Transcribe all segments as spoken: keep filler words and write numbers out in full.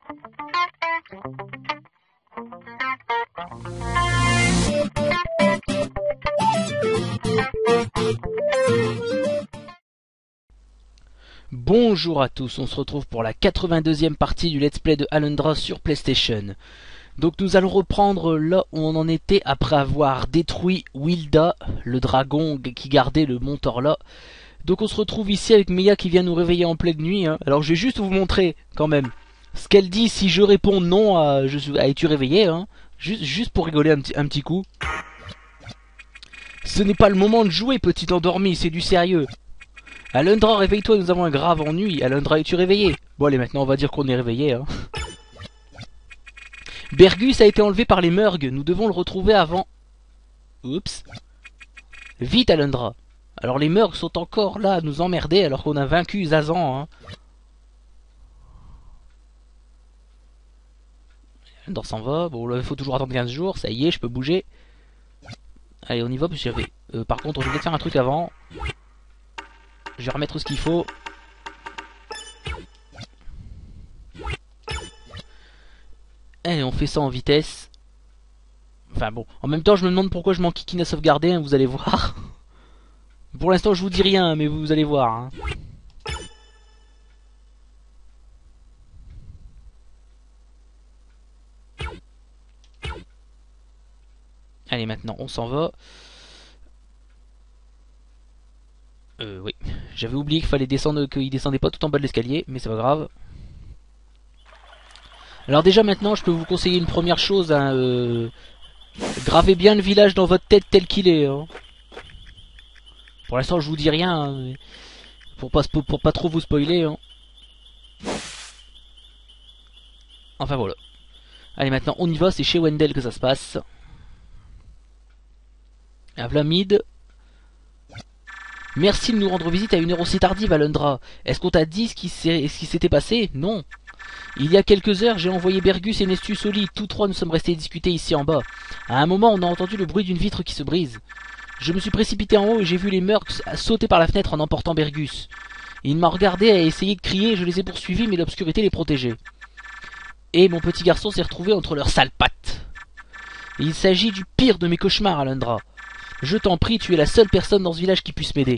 Bonjour à tous, on se retrouve pour la quatre-vingt-deuxième partie du let's play de Alundra sur PlayStation. Donc nous allons reprendre là où on en était après avoir détruit Wilda, le dragon qui gardait le mont Torla. Donc on se retrouve ici avec Mia qui vient nous réveiller en pleine nuit. Hein. Alors je vais juste vous montrer quand même ce qu'elle dit si je réponds non à, je, à es-tu réveillé hein. juste, juste pour rigoler un petit, un petit coup. Ce n'est pas le moment de jouer petit endormi, c'est du sérieux. Alundra, réveille-toi, nous avons un grave ennui. Alundra, es-tu réveillé? Bon allez, maintenant on va dire qu'on est réveillé. Hein. Bergus a été enlevé par les Murgs, nous devons le retrouver avant... Oups. Vite Alundra. Alors les Murgs sont encore là à nous emmerder alors qu'on a vaincu Zazan. Hein. Alundra s'en va, bon là il faut toujours attendre quinze jours, ça y est, je peux bouger. Allez on y va, parce que j'avais... Euh, par contre je vais faire un truc avant. Je vais remettre ce qu'il faut. Et on fait ça en vitesse. Enfin bon, en même temps je me demande pourquoi je m'enquiquine à sauvegarder, hein, vous allez voir. Pour l'instant je vous dis rien, mais vous allez voir. Hein. Allez maintenant on s'en va. Euh oui, j'avais oublié qu'il fallait descendre, qu'il descendait pas tout en bas de l'escalier, mais c'est pas grave. Alors déjà maintenant je peux vous conseiller une première chose, hein, euh, gravez bien le village dans votre tête tel qu'il est. Hein. Pour l'instant je vous dis rien, hein, pour, pas, pour pas trop vous spoiler. Hein. Enfin voilà. Allez maintenant on y va, c'est chez Wendell que ça se passe. À Vlamid. Merci de nous rendre visite à une heure aussi tardive, Alundra. Est-ce qu'on t'a dit ce qui s'était passé? Non. Il y a quelques heures, j'ai envoyé Bergus et Nestus au lit. Tous trois nous sommes restés discuter ici en bas. À un moment, on a entendu le bruit d'une vitre qui se brise. Je me suis précipité en haut et j'ai vu les Murks sauter par la fenêtre en emportant Bergus. Il m'a regardé et a essayé de crier, je les ai poursuivis, mais l'obscurité les protégeait. Et mon petit garçon s'est retrouvé entre leurs sales pattes. Il s'agit du pire de mes cauchemars, Alundra. Je t'en prie, tu es la seule personne dans ce village qui puisse m'aider.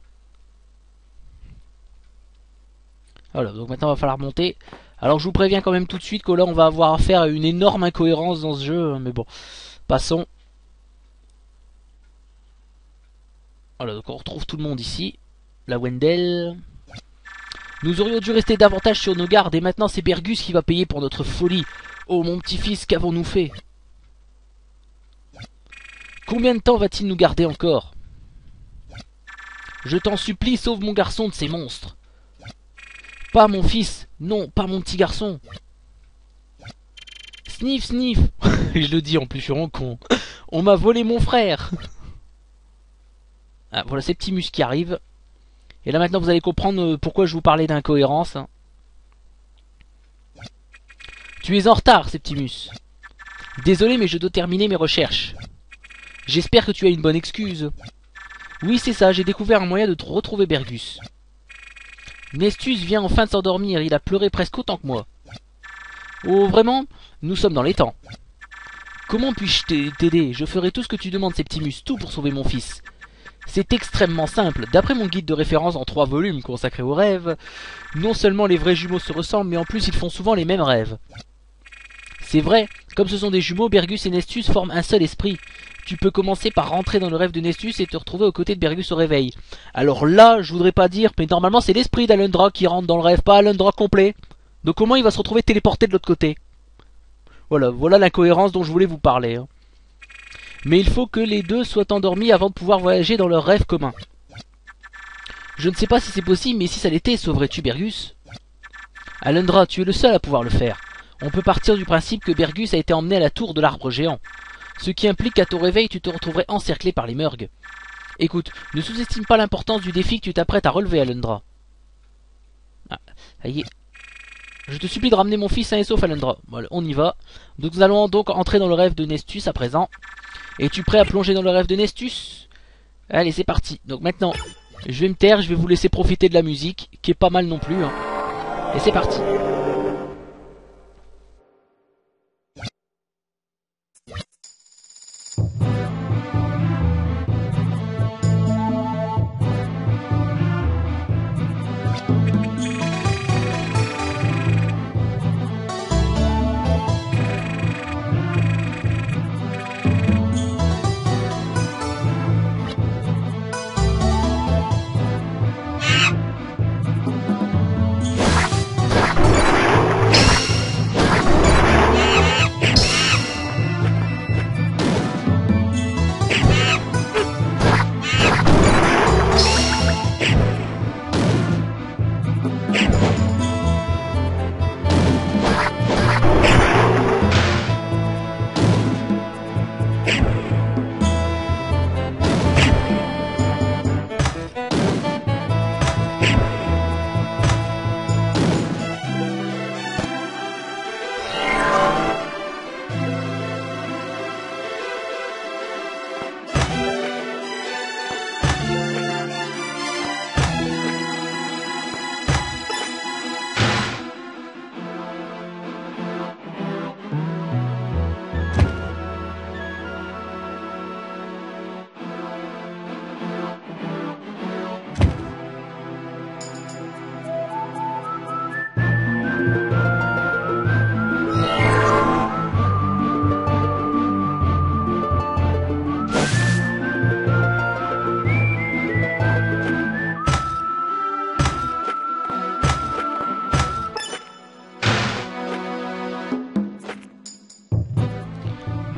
Voilà, donc maintenant il va falloir monter. Alors je vous préviens quand même tout de suite que là on va avoir affaire à une énorme incohérence dans ce jeu, mais bon, passons. Voilà, donc on retrouve tout le monde ici. La Wendell. Nous aurions dû rester davantage sur nos gardes et maintenant c'est Bergus qui va payer pour notre folie. Oh mon petit-fils, qu'avons-nous fait? Combien de temps va-t-il nous garder encore? Je t'en supplie, sauve mon garçon de ces monstres. Pas mon fils, non, pas mon petit garçon. Sniff, sniff. Je le dis en plus, je suis vraiment con. On m'a volé mon frère. Ah, voilà Septimus qui arrive. Et là maintenant vous allez comprendre pourquoi je vous parlais d'incohérence. Tu es en retard, Septimus. Désolé, mais je dois terminer mes recherches. J'espère que tu as une bonne excuse. Oui, c'est ça, j'ai découvert un moyen de te retrouver Bergus. Nestus vient enfin de s'endormir, il a pleuré presque autant que moi. Oh, vraiment? Nous sommes dans les temps. Comment puis-je t'aider? Je ferai tout ce que tu demandes, Septimus, tout pour sauver mon fils. C'est extrêmement simple. D'après mon guide de référence en trois volumes consacré aux rêves, non seulement les vrais jumeaux se ressemblent, mais en plus ils font souvent les mêmes rêves. C'est vrai, comme ce sont des jumeaux, Bergus et Nestus forment un seul esprit. Tu peux commencer par rentrer dans le rêve de Nestus et te retrouver aux côtés de Bergus au réveil. Alors là, je voudrais pas dire, mais normalement c'est l'esprit d'Alundra qui rentre dans le rêve, pas Alundra complet. Donc comment il va se retrouver téléporté de l'autre côté? Voilà, voilà l'incohérence dont je voulais vous parler. Hein. Mais il faut que les deux soient endormis avant de pouvoir voyager dans leur rêve commun. Je ne sais pas si c'est possible, mais si ça l'était, sauverais-tu Bergus? Alundra, tu es le seul à pouvoir le faire. On peut partir du principe que Bergus a été emmené à la tour de l'arbre géant. Ce qui implique qu'à ton réveil, tu te retrouverais encerclé par les Murgs. Écoute, ne sous-estime pas l'importance du défi que tu t'apprêtes à relever, Alundra. Ah, ça y est. Je te supplie de ramener mon fils sain et sauf, Alundra. Voilà, on y va. Donc nous allons donc entrer dans le rêve de Nestus à présent. Es-tu prêt à plonger dans le rêve de Nestus? Allez, c'est parti. Donc maintenant, je vais me taire, je vais vous laisser profiter de la musique, qui est pas mal non plus. Hein. Et c'est parti.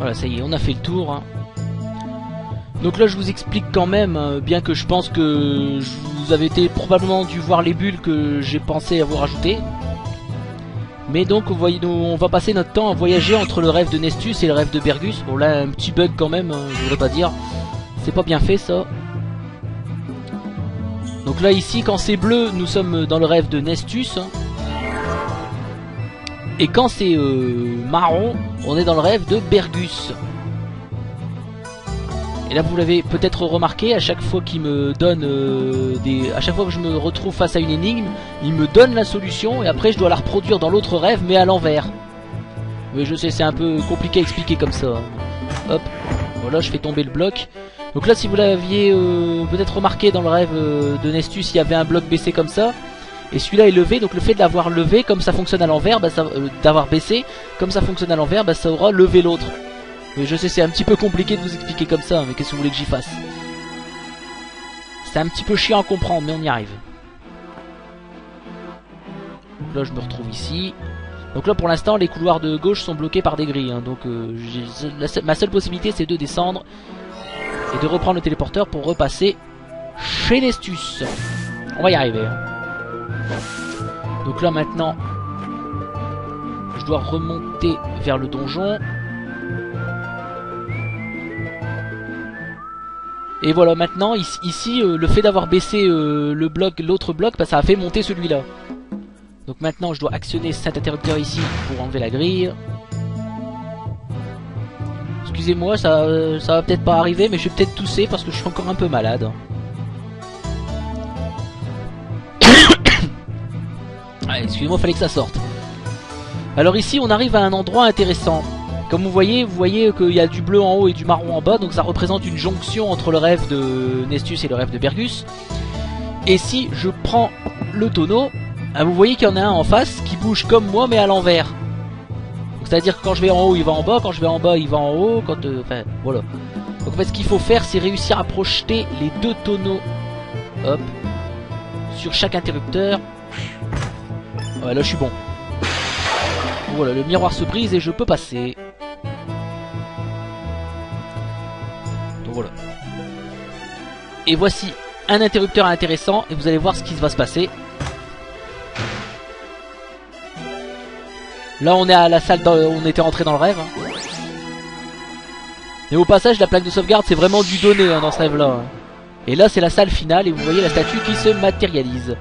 Voilà, ça y est, on a fait le tour. Hein. Donc là, je vous explique quand même, hein, bien que je pense que je vous avez été probablement dû voir les bulles que j'ai pensé à vous rajouter. Mais donc, vous voyez, nous, on va passer notre temps à voyager entre le rêve de Nestus et le rêve de Bergus. Bon là, un petit bug quand même, hein, je voudrais pas dire. C'est pas bien fait ça. Donc là, ici, quand c'est bleu, nous sommes dans le rêve de Nestus. Hein. Et quand c'est euh, marron, on est dans le rêve de Bergus. Et là vous l'avez peut-être remarqué, à chaque fois qu'il me donne euh, des... à chaque fois que je me retrouve face à une énigme, il me donne la solution et après je dois la reproduire dans l'autre rêve mais à l'envers. Mais je sais, c'est un peu compliqué à expliquer comme ça. Hop, voilà, je fais tomber le bloc. Donc là, si vous l'aviez euh, peut-être remarqué dans le rêve euh, de Nestus, il y avait un bloc baissé comme ça. Et celui-là est levé, donc le fait de l'avoir levé, comme ça fonctionne à l'envers, bah, euh, d'avoir baissé, comme ça fonctionne à l'envers, bah, ça aura levé l'autre. Mais je sais, c'est un petit peu compliqué de vous expliquer comme ça, mais qu'est-ce que vous voulez que j'y fasse? C'est un petit peu chiant à comprendre, mais on y arrive. Donc là, je me retrouve ici. Donc là, pour l'instant, les couloirs de gauche sont bloqués par des grilles. Hein, donc euh, la, ma seule possibilité, c'est de descendre et de reprendre le téléporteur pour repasser chez Nestus. On va y arriver. Hein. Donc là, maintenant, je dois remonter vers le donjon. Et voilà, maintenant, ici, ici euh, le fait d'avoir baissé euh, le bloc, l'autre bloc, bah, ça a fait monter celui-là. Donc maintenant, je dois actionner cet interrupteur ici pour enlever la grille. Excusez-moi, ça, euh, ça va peut-être pas arriver, mais je vais peut-être tousser parce que je suis encore un peu malade. Ah, excusez-moi, fallait que ça sorte. Alors ici, on arrive à un endroit intéressant. Comme vous voyez, vous voyez qu'il y a du bleu en haut et du marron en bas, donc ça représente une jonction entre le rêve de Nestus et le rêve de Bergus. Et si je prends le tonneau, vous voyez qu'il y en a un en face qui bouge comme moi mais à l'envers. C'est-à-dire que quand je vais en haut, il va en bas, quand je vais en bas, il va en haut, quand... Euh, enfin, voilà. Donc en fait, ce qu'il faut faire, c'est réussir à projeter les deux tonneaux, hop, sur chaque interrupteur. Ouais, là je suis bon. Voilà, le miroir se brise et je peux passer. Donc voilà. Et voici un interrupteur intéressant et vous allez voir ce qui va se passer. Là on est à la salle où on était rentré dans le rêve. Et au passage la plaque de sauvegarde c'est vraiment du donné hein, dans ce rêve là. Et là c'est la salle finale et vous voyez la statue qui se matérialise.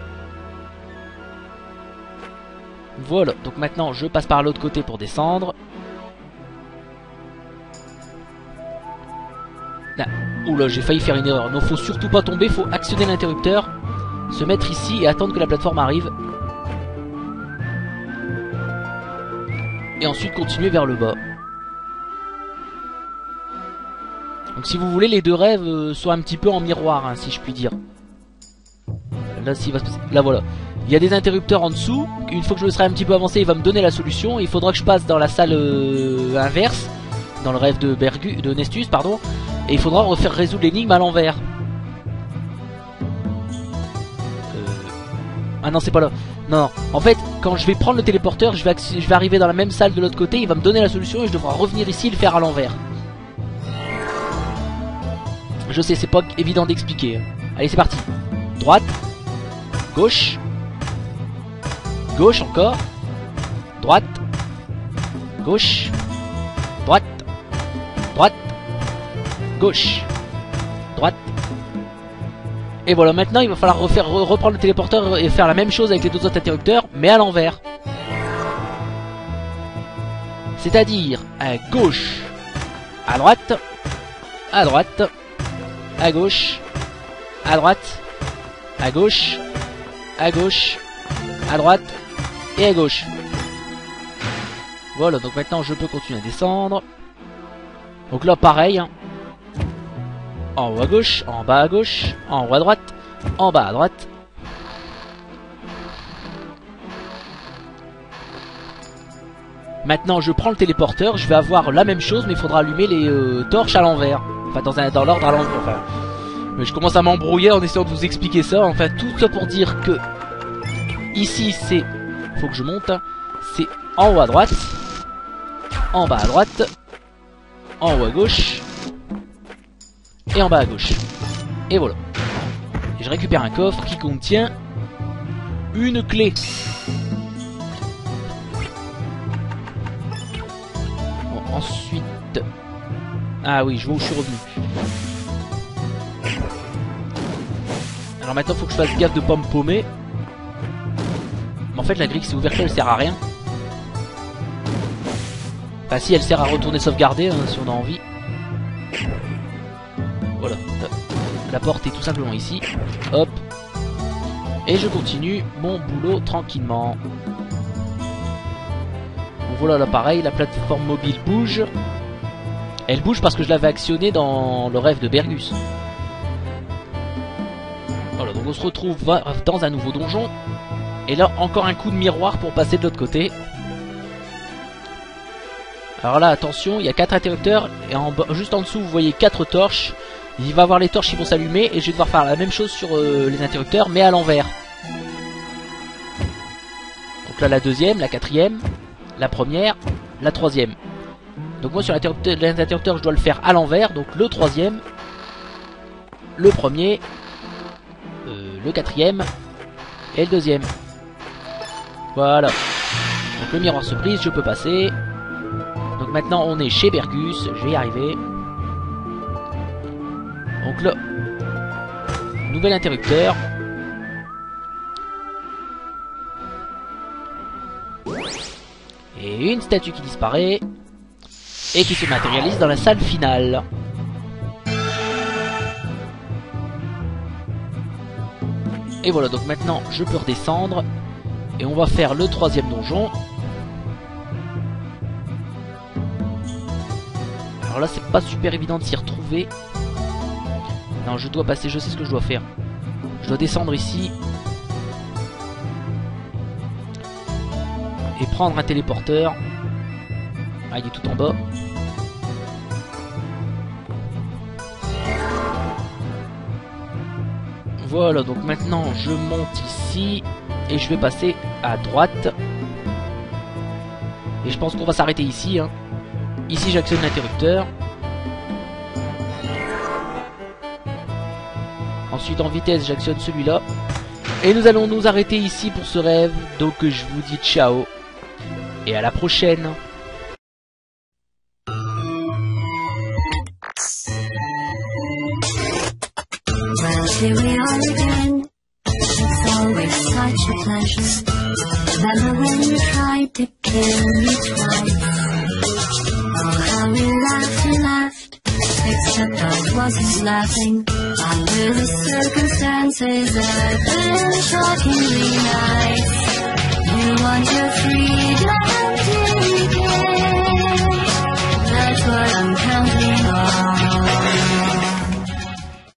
Voilà, donc maintenant je passe par l'autre côté pour descendre. Ah, oula, j'ai failli faire une erreur. Non, faut surtout pas tomber, faut actionner l'interrupteur, se mettre ici et attendre que la plateforme arrive. Et ensuite continuer vers le bas. Donc si vous voulez, les deux rêves euh, sont un petit peu en miroir, hein, si je puis dire. Là, si va se passer... Là voilà. Il y a des interrupteurs en dessous. Une fois que je me serai un petit peu avancé, il va me donner la solution. Il faudra que je passe dans la salle euh, inverse, dans le rêve de, Bergu... de Nestus, pardon. Et il faudra refaire résoudre l'énigme à l'envers. Euh... Ah non, c'est pas là. Non, non. En fait, quand je vais prendre le téléporteur, je vais, je vais arriver dans la même salle de l'autre côté. Il va me donner la solution et je devrai revenir ici et le faire à l'envers. Je sais, c'est pas évident d'expliquer. Allez, c'est parti. Droite. Gauche. Gauche encore. Droite. Gauche. Droite. Droite. Gauche. Droite. Et voilà, maintenant il va falloir refaire, re reprendre le téléporteur et faire la même chose avec les deux autres interrupteurs, mais à l'envers. C'est-à-dire à gauche, à droite, à droite, à gauche, à droite, à gauche, à gauche, à droite et à gauche. Voilà, donc maintenant je peux continuer à descendre. Donc là pareil, hein. En haut à gauche, en bas à gauche, en haut à droite, en bas à droite. Maintenant je prends le téléporteur, je vais avoir la même chose mais il faudra allumer les euh, torches à l'envers. Enfin dans, un, dans l'ordre à l'envers. Enfin, mais je commence à m'embrouiller en essayant de vous expliquer ça. Enfin tout ça pour dire que ici c'est, faut que je monte, c'est en haut à droite, en bas à droite, en haut à gauche. Et en bas à gauche. Et voilà. Et je récupère un coffre qui contient une clé. Bon, ensuite... Ah oui, je vois où je suis revenu. Alors maintenant, faut que je fasse gaffe de pas me paumer. Mais en fait, la grille qui s'est ouverte, elle sert à rien. Enfin si, elle sert à retourner sauvegarder, hein, si on a envie. Voilà. La porte est tout simplement ici. Hop. Et je continue mon boulot tranquillement. Donc voilà, là pareil, la plateforme mobile bouge. Elle bouge parce que je l'avais actionnée dans le rêve de Bergus. Voilà, donc on se retrouve dans un nouveau donjon. Et là, encore un coup de miroir pour passer de l'autre côté. Alors là, attention, il y a quatre interrupteurs. Et en bas, juste en dessous, vous voyez quatre torches. Il va y avoir les torches qui vont s'allumer. Et je vais devoir faire la même chose sur euh, les interrupteurs, mais à l'envers. Donc là, la deuxième, la quatrième, la première, la troisième. Donc moi, sur l'interrupteur, je dois le faire à l'envers. Donc le troisième, le premier, euh, le quatrième et le deuxième. Voilà. Donc le miroir se brise, je peux passer. Donc maintenant on est chez Bergus, je vais y arriver. Donc là, nouvel interrupteur. Et une statue qui disparaît. Et qui se matérialise dans la salle finale. Et voilà, donc maintenant je peux redescendre. Et on va faire le troisième donjon. Alors là, c'est pas super évident de s'y retrouver. Non, je dois passer, je sais ce que je dois faire. Je dois descendre ici. Et prendre un téléporteur. Ah, il est tout en bas. Voilà, donc maintenant je monte ici. Et je vais passer à droite. Et je pense qu'on va s'arrêter ici, hein. Ici j'actionne l'interrupteur. Ensuite en vitesse j'actionne celui-là. Et nous allons nous arrêter ici pour ce rêve. Donc je vous dis ciao. Et à la prochaine. Here we are again. It's always such a pleasure. Remember when you tried to kill me twice? Oh, how we laughed and laughed. Except I wasn't laughing. Under the circumstances, I've been shockingly nice. You want your freedom to decay. That's what I'm counting